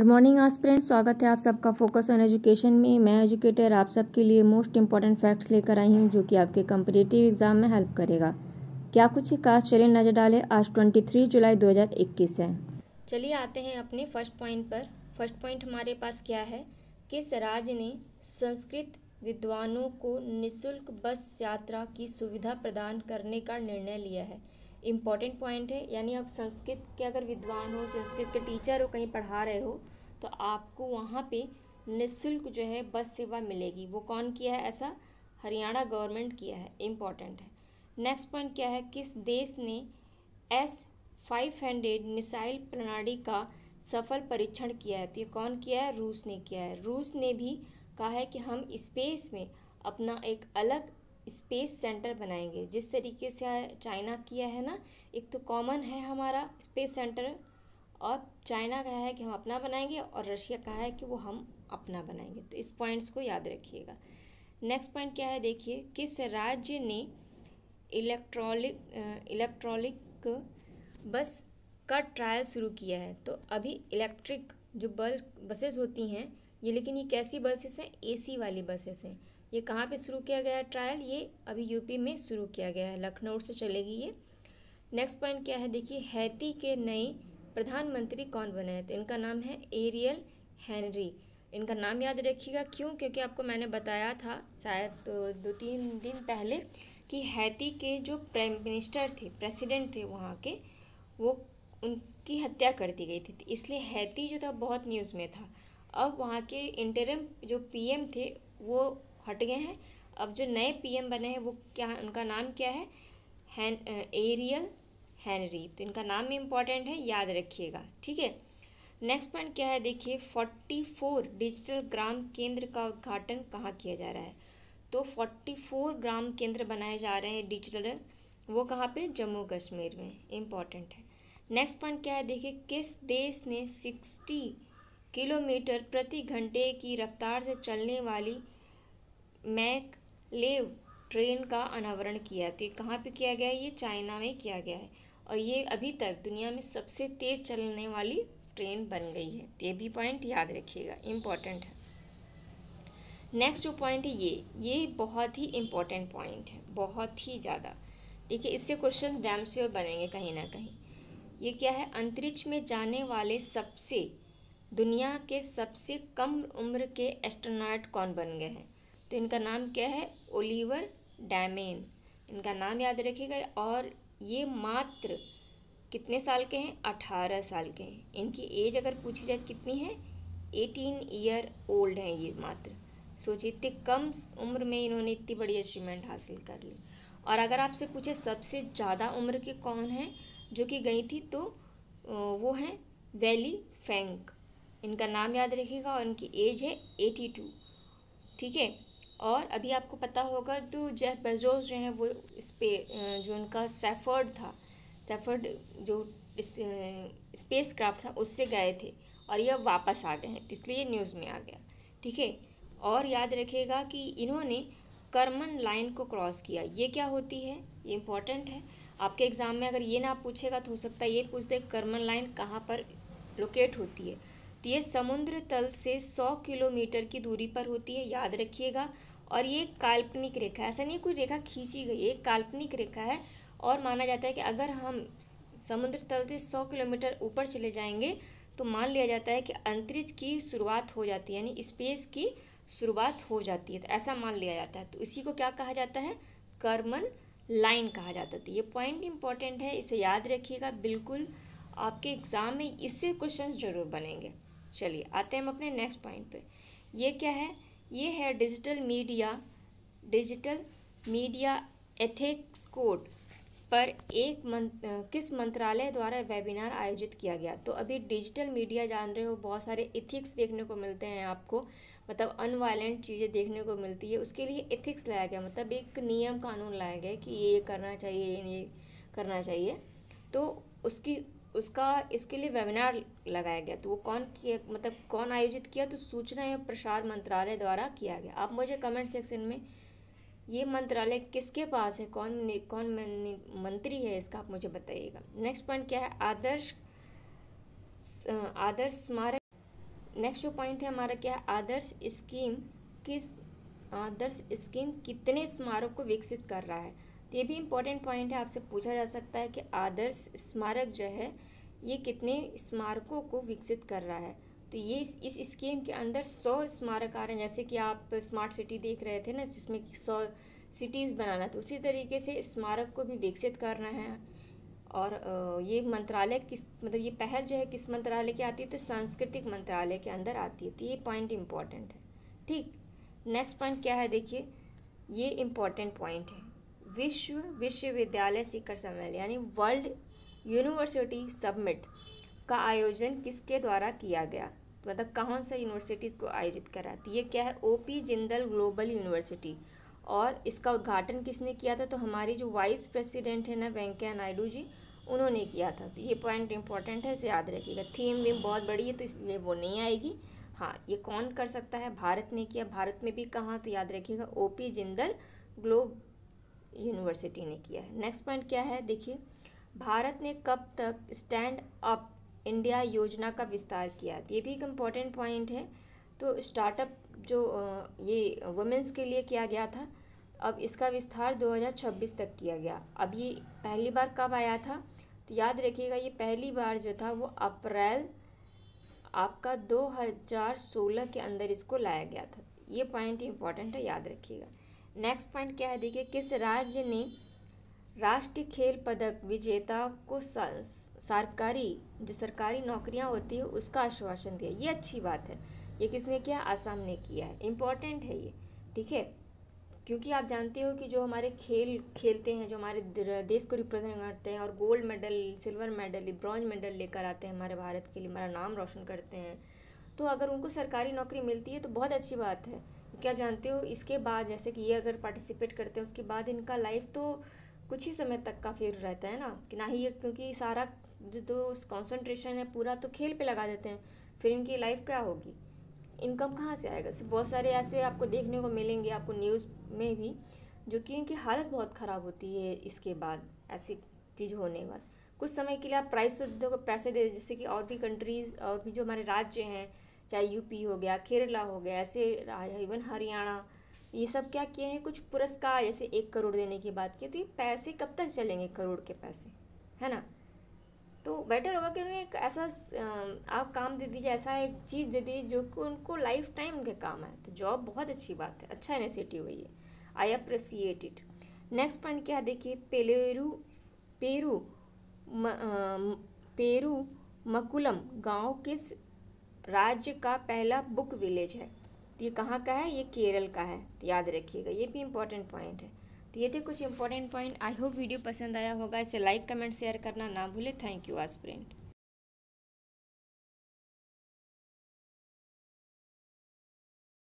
Morning aspirants, स्वागत है आप सबका फोकस ऑन एजुकेशन में। मैं एजुकेटर आप सबके लिए मोस्ट इंपॉर्टेंट फैक्ट्स लेकर आई हूँ जो कि आपके कम्पिटिटिव एग्जाम में हेल्प करेगा। क्या कुछ ही खास, चलिए नजर डालें। आज 23 जुलाई 2021 है। चलिए आते हैं अपने फर्स्ट पॉइंट पर। फर्स्ट पॉइंट हमारे पास क्या है, किस राज्य ने संस्कृत विद्वानों को निःशुल्क बस यात्रा की सुविधा प्रदान करने का निर्णय लिया है। इम्पॉर्टेंट पॉइंट है, यानी आप संस्कृत के अगर विद्वान हो, संस्कृत के टीचर हो, कहीं पढ़ा रहे हो तो आपको वहाँ पे निःशुल्क जो है बस सेवा मिलेगी। वो कौन किया है ऐसा? हरियाणा गवर्नमेंट किया है। इम्पॉर्टेंट है। नेक्स्ट पॉइंट क्या है, किस देश ने S-500 मिसाइल प्रणाली का सफल परीक्षण किया है? तो ये कौन किया है? रूस ने किया है। रूस ने भी कहा है कि हम स्पेस में अपना एक अलग स्पेस सेंटर बनाएंगे, जिस तरीके से चाइना किया है ना। एक तो कॉमन है हमारा स्पेस सेंटर, और चाइना कहा है कि हम अपना बनाएंगे और रशिया कहा है कि वो हम अपना बनाएंगे। तो इस पॉइंट्स को याद रखिएगा। नेक्स्ट पॉइंट क्या है, देखिए, किस राज्य ने इलेक्ट्रॉनिक बस का ट्रायल शुरू किया है? तो अभी इलेक्ट्रिक जो बसेस होती हैं ये, लेकिन ये कैसी बसेस हैं? AC वाली बसेस हैं। ये कहाँ पे शुरू किया गया है ट्रायल? ये अभी यूपी में शुरू किया गया है, लखनऊ से चलेगी ये। नेक्स्ट पॉइंट क्या है, देखिए, हैती के नए प्रधानमंत्री कौन बने हैं? तो इनका नाम है एरियल हेनरी। इनका नाम याद रखिएगा। क्यों? क्योंकि आपको मैंने बताया था शायद 2-3 दिन पहले कि हैती के जो प्राइम मिनिस्टर थे, प्रेसिडेंट थे वहाँ के, वो उनकी हत्या कर दी गई थी, तो इसलिए हैती जो था बहुत न्यूज़ में था। अब वहाँ के इंटरिम जो PM थे वो हट गए हैं। अब जो नए PM बने हैं वो क्या, उनका नाम क्या है? Ariel Henry. तो इनका नाम भी इम्पॉर्टेंट है, याद रखिएगा, ठीक है। नेक्स्ट पॉइंट क्या है, देखिए, 44 डिजिटल ग्राम केंद्र का उद्घाटन कहाँ किया जा रहा है? तो 44 ग्राम केंद्र बनाए जा रहे हैं डिजिटल, वो कहाँ पे? जम्मू कश्मीर में। इम्पॉर्टेंट है। नेक्स्ट पॉइंट क्या है, देखिए, किस देश ने 60 किलोमीटर प्रति घंटे की रफ्तार से चलने वाली मैकलेव ट्रेन का अनावरण किया? तो ये कहाँ पे किया गया है? ये चाइना में किया गया है, और ये अभी तक दुनिया में सबसे तेज़ चलने वाली ट्रेन बन गई है। तो ये भी पॉइंट याद रखिएगा, इम्पॉर्टेंट है। नेक्स्ट जो पॉइंट है ये बहुत ही इम्पॉर्टेंट पॉइंट है, बहुत ही ज़्यादा। देखिए, इससे क्वेश्चन डैम श्योर बनेंगे कहीं ना कहीं। ये क्या है, अंतरिक्ष में जाने वाले दुनिया के सबसे कम उम्र के एस्ट्रोनॉट कौन बन गए हैं? तो इनका नाम क्या है? Oliver Damen. इनका नाम याद रखिएगा। और ये मात्र कितने साल के हैं? 18 साल के हैं। इनकी एज अगर पूछी जाए कितनी है? 18 ईयर ओल्ड हैं ये मात्र। सोचिए, इतनी कम उम्र में इन्होंने इतनी बड़ी अचीवमेंट हासिल कर ली। और अगर आपसे पूछे सबसे ज़्यादा उम्र के कौन हैं जो कि गई थी, तो वो हैं वैली फेंग। इनका नाम याद रखिएगा, और इनकी एज है 82, ठीक है। और अभी आपको पता होगा तो जेफ बेजोस जो हैं वो जो उनका सेफर्ड जो स्पेस क्राफ्ट था उससे गए थे, और यह वापस आ गए हैं, तो इसलिए न्यूज़ में आ गया, ठीक है। और याद रखिएगा कि इन्होंने करमन लाइन को क्रॉस किया। ये क्या होती है? ये इम्पॉर्टेंट है। आपके एग्ज़ाम में अगर ये ना पूछेगा तो हो सकता है ये पूछ दे करमन लाइन कहाँ पर लोकेट होती है। तो ये समुद्र तल से 100 किलोमीटर की दूरी पर होती है, याद रखिएगा। और ये काल्पनिक रेखा है, ऐसा नहीं कोई रेखा खींची गई है, काल्पनिक रेखा है। और माना जाता है कि अगर हम समुद्र तल से 100 किलोमीटर ऊपर चले जाएंगे तो मान लिया जाता है कि अंतरिक्ष की शुरुआत हो जाती है, यानी स्पेस की शुरुआत हो जाती है, तो ऐसा मान लिया जाता है। तो इसी को क्या कहा जाता है? करमन लाइन कहा जाता है। तो ये पॉइंट इंपॉर्टेंट है, इसे याद रखिएगा बिल्कुल। आपके एग्ज़ाम में इससे क्वेश्चंस जरूर बनेंगे। चलिए आते हैं हम अपने नेक्स्ट पॉइंट पे। ये क्या है? ये है डिजिटल मीडिया एथिक्स कोड पर किस मंत्रालय द्वारा वेबिनार आयोजित किया गया? तो अभी डिजिटल मीडिया जान रहे हो, बहुत सारे एथिक्स देखने को मिलते हैं आपको, मतलब अनवायलेंट चीज़ें देखने को मिलती है। उसके लिए एथिक्स लाया गया, मतलब एक नियम कानून लाया गया कि ये करना चाहिए, ये नहीं करना चाहिए। तो इसके लिए वेबिनार लगाया गया। तो वो कौन किया, मतलब कौन आयोजित किया? तो सूचना एवं प्रसार मंत्रालय द्वारा किया गया। आप मुझे कमेंट सेक्शन में ये मंत्रालय किसके पास है, कौन मंत्री है इसका, आप मुझे बताइएगा। नेक्स्ट पॉइंट क्या है? आदर्श स्मारक नेक्स्ट जो पॉइंट है हमारा क्या है, आदर्श स्कीम कितने स्मारक को विकसित कर रहा है। तो ये भी इम्पोर्टेंट पॉइंट है, आपसे पूछा जा सकता है कि आदर्श स्मारक जो है ये कितने स्मारकों को विकसित कर रहा है। तो ये इस स्कीम के अंदर 100 स्मारक आ रहे हैं। जैसे कि आप स्मार्ट सिटी देख रहे थे ना, जिसमें 100 सिटीज़ बनाना, तो उसी तरीके से स्मारक को भी विकसित करना है। और ये मंत्रालय मतलब ये पहल जो है किस मंत्रालय की आती है, तो सांस्कृतिक मंत्रालय के अंदर आती है। तो ये पॉइंट इम्पॉर्टेंट है। ठीक, नेक्स्ट पॉइंट क्या है, देखिए ये इम्पॉर्टेंट पॉइंट है, विश्वविद्यालय शिखर सम्मेलन यानी वर्ल्ड यूनिवर्सिटी समिट का आयोजन किसके द्वारा किया गया, मतलब कौन सा यूनिवर्सिटीज़ को आयोजित कराती है। ये क्या है, ओपी जिंदल ग्लोबल यूनिवर्सिटी। और इसका उद्घाटन किसने किया था, तो हमारी जो वाइस प्रेसिडेंट है ना वेंकैया नायडू जी, उन्होंने किया था। तो ये पॉइंट इंपॉर्टेंट है, इसे याद रखिएगा। थीम भी बहुत बड़ी है तो इसलिए वो नहीं आएगी। हाँ, ये कौन कर सकता है, भारत ने किया। भारत में भी कहाँ, तो याद रखिएगा ओपी जिंदल ग्लोब यूनिवर्सिटी ने किया है। नेक्स्ट पॉइंट क्या है, देखिए भारत ने कब तक स्टैंड अप इंडिया योजना का विस्तार किया। ये भी एक इम्पॉर्टेंट पॉइंट है। तो स्टार्टअप जो ये वुमेंस के लिए किया गया था, अब इसका विस्तार 2026 तक किया गया। अब ये पहली बार कब आया था, तो याद रखिएगा ये पहली बार जो था वो अप्रैल आपका 2016 के अंदर इसको लाया गया था। ये पॉइंट इंपॉर्टेंट है, याद रखिएगा। नेक्स्ट पॉइंट क्या है, देखिए किस राज्य ने राष्ट्रीय खेल पदक विजेता को सरकारी नौकरियां होती है उसका आश्वासन दिया। ये अच्छी बात है। ये किसने किया, आसाम ने किया है। इम्पॉर्टेंट है ये, ठीक है, क्योंकि आप जानते हो कि जो हमारे खेल खेलते हैं, जो हमारे देश को रिप्रेजेंट करते हैं और gold medal, silver medal, bronze medal लेकर आते हैं हमारे भारत के लिए, हमारा नाम रोशन करते हैं, तो अगर उनको सरकारी नौकरी मिलती है तो बहुत अच्छी बात है। क्या आप जानते हो इसके बाद, जैसे कि ये अगर पार्टिसिपेट करते हैं उसके बाद इनका लाइफ तो कुछ ही समय तक का फिर रहता है ना, कि ना ही ये, क्योंकि सारा जो कॉन्सेंट्रेशन है पूरा तो खेल पे लगा देते हैं, फिर इनकी लाइफ क्या होगी, इनकम कहाँ से आएगा। बहुत सारे ऐसे आपको देखने को मिलेंगे, आपको न्यूज़ में भी, जो कि इनकी हालत बहुत ख़राब होती है इसके बाद, ऐसी चीज़ होने के बाद। कुछ समय के लिए आप प्राइस तो देखो पैसे दे, जैसे कि और भी कंट्रीज़ और भी जो हमारे राज्य हैं, चाहे यूपी हो गया, केरला हो गया, ऐसे इवन हरियाणा, ये सब क्या किए हैं, कुछ पुरस्कार जैसे 1 करोड़ देने की बात की। तो ये पैसे कब तक चलेंगे, 1 करोड़ के पैसे, है ना। तो बेटर होगा कि उन्हें एक ऐसा आप काम दे दीजिए, ऐसा एक चीज़ दे दीजिए जो कि उनको लाइफ टाइम के काम है। तो जॉब बहुत अच्छी बात है, अच्छा इनिशिएटिव है ये, I appreciate it. Next point क्या, देखिए पेरू मकुलम गांव किस राज्य का पहला बुक विलेज है। तो ये कहाँ का है, ये केरल का है, तो याद रखिएगा। ये भी इम्पोर्टेंट पॉइंट है। तो ये थे कुछ important point. I hope video पसंद आया होगा। इसे लाइक कमेंट शेयर करना ना भूले। Thank you aspirant.